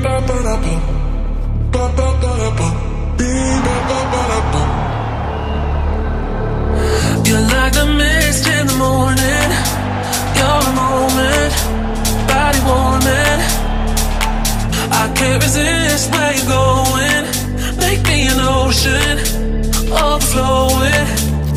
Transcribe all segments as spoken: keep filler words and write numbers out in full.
ba ba da bum, ba ba ba da bum, beep ba ba ba da bum. You're like the mist in the morning. You're a moment, body warming. I can't resist where you're going. Make me an ocean, overflowing.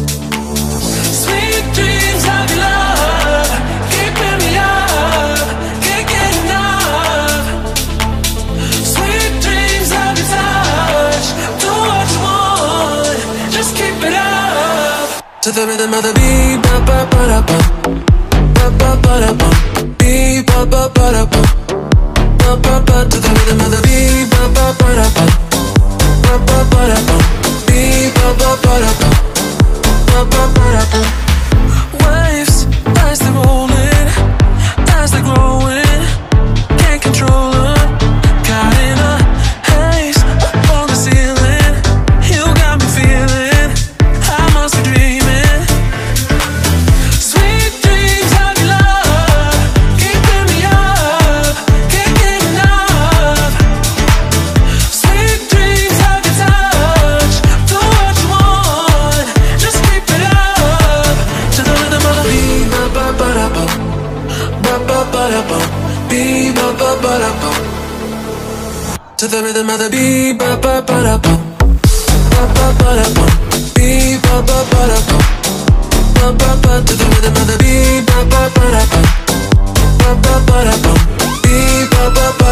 Sweet dreams of your love, keeping me up, can't get enough. Sweet dreams of your touch, do what you want, just keep it up. To the rhythm of the beat, ba ba ba da bum, ba ba ba da bum, beat ba ba ba da bum, ba ba ba. To the rhythm of the beat, ba ba ba da bum, ba ba ba da bum, beat ba ba ba da bum, ba ba ba da bum. Waves as they're rolling, as they're growing, can't control them. Caught in a haze up on the ceiling, you got me feeling I must be dreaming. Sweet dreams of your love, keeping me up, can't get enough. Sweet dreams of your touch, do what you want, just keep it up. To the rhythm of the beat, ba ba ba da bum, ba ba ba da bum, beat ba ba ba da bum. To the rhythm of the beat, ba ba ba da bum, ba ba ba da bum, beat ba ba ba da bum, ba ba ba. To the rhythm of the beat, ba ba ba da bum, ba ba ba da bum, beat ba ba ba.